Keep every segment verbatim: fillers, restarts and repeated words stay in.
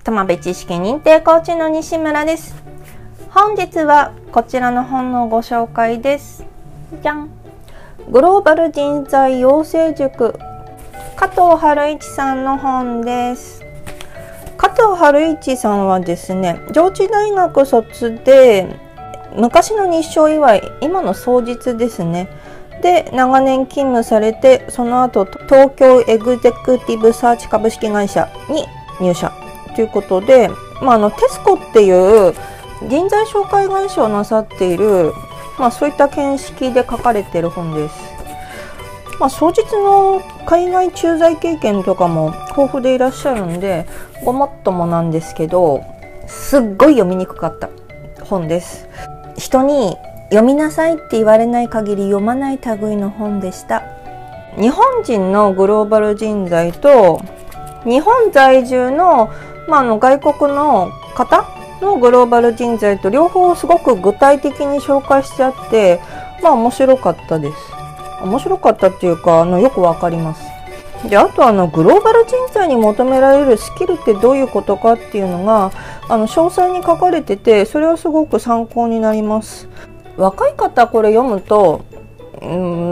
友部知識認定コーチの西村です。本日はこちらの本のご紹介です。じゃん。グローバル人材養成塾、加藤春一さんの本です。加藤春一さんはですね、上智大学卒で昔の日商祝い、今の双日ですねで長年勤務されて、その後東京エグゼクティブサーチ株式会社に入社ということで、まあ、あのテスコっていう人材紹介会社をなさっている、まあ、そういった見識で書かれている本です。まあ、双日の海外駐在経験とかも豊富でいらっしゃるんで、ごもっともなんですけど、すっごい読みにくかった本です。人に読みなさいって言われない限り読まない類の本でした。日本人のグローバル人材と日本在住の、まあ、あの外国の方のグローバル人材と両方すごく具体的に紹介してあって、まあ面白かったです。面白かったっていうか、あのよくわかります。で、あとあのグローバル人材に求められるスキルってどういうことかっていうのがあの詳細に書かれてて、それはすごく参考になります。若い方これ読むと、うん、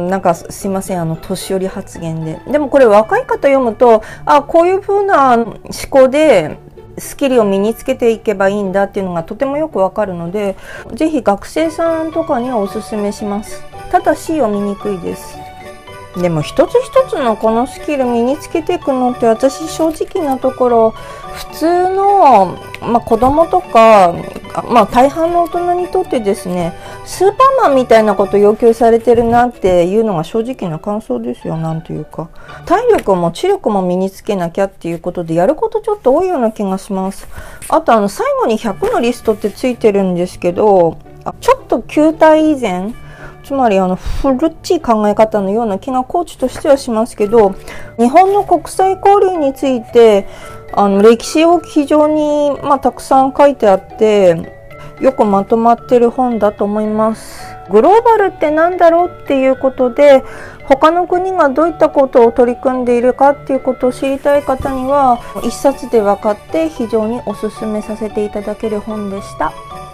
なんかすいません、あの年寄り発言で、でもこれ若い方読むと、あ、こういう風な思考でスキルを身につけていけばいいんだっていうのがとてもよくわかるので、ぜひ学生さんとかにはおすすめします。ただし読みにくいです。でも一つ一つのこのスキル身につけていくのって、私正直なところ普通の、まあ、子供とか、まあ、大半の大人にとってですね、スーパーマンみたいなことを要求されてるなっていうのが正直な感想ですよ。なんというか、体力も知力も身につけなきゃっていうことでやることちょっと多いような気がします。あとあの最後にひゃくのリストってついてるんですけど、ちょっと旧体以前、つまりあの古っちい考え方のような気がコーチとしてはしますけど、日本の国際交流についてあの歴史を非常に、まあ、たくさん書いてあってよくまとまってる本だと思います。グローバルって何だろうっていうことで、他の国がどういったことを取り組んでいるかっていうことを知りたい方には一冊で分かって非常におすすめさせていただける本でした。